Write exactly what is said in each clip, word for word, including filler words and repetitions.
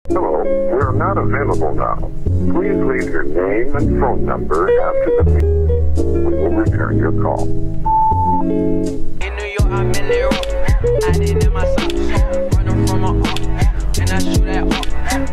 Hello, we are not available now. Please leave your name and phone number after the beep. We will return your call. In New York, I'm in New York. I did in my socks, running from a up, and I shoot at up.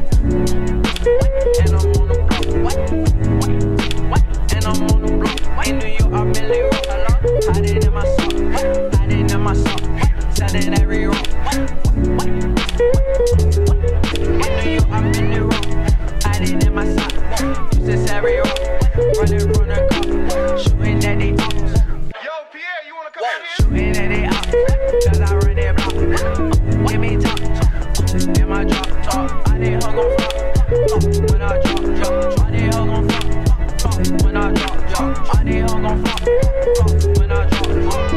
And I'm on the block. What? What? What? And I'm on the block. In New York, I'm in New York. Hello? I did in my socks. I did in my socks. Said it every rock. What? What? What? In New York, I'm in New York. I did in my socks. Use this every rock. Running from the cop. Shooting at the up. Yo, Pierre, you wanna come out here? Shooting at it out, cause I run that block. Give me top, top, in my drop top. I did hug on flop, when I drop, drop. I did hug on flop, flop, when I drop, drop. I did hug on flop, flop, when I drop, drop.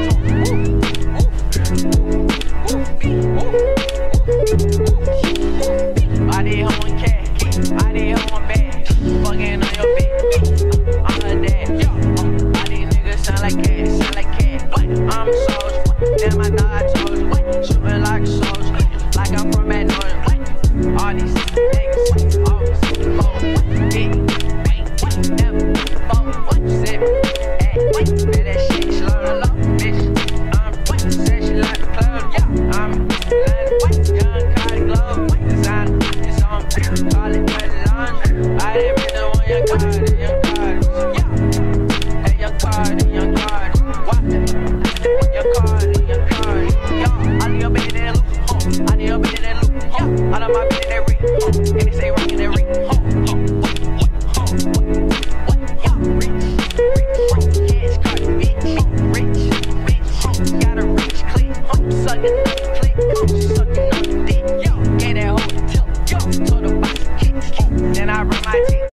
I did hug on cat, I did hug on bag, fucking on your bitch. I'm her dad, yo. All these niggas sound like cats, sound like cats. I'm a soldier, damn I know I told you. Shooting like a soldier, like I'm from that northern. All these niggas, always, oh, big, bang, never, oh, zip, ay, let that shit slow, low, bitch. I'm said she like the club, yeah. I'm like young Cardi Glow, design, it's on, call it wet laundry. I didn't mean to want young Cardi, young Cardi, yeah. Hey, young Cardi, young Cardi, what? Your Cardi, your Cardi, yo, I need a bit in that loop, huh? I need a bit in that loop, huh? I know my bit in that ring, huh? And they say rockin' that ring, huh? Huh? What? What? Huh? What? What? Yo, rich, rich, yes, Cardi, bitch, rich, bitch, huh? Got a rich click, huh? Suckin' up the click, huh? Suckin' up the dick, yo, get that whole tip, yo, told the box, kick, then I run my teeth.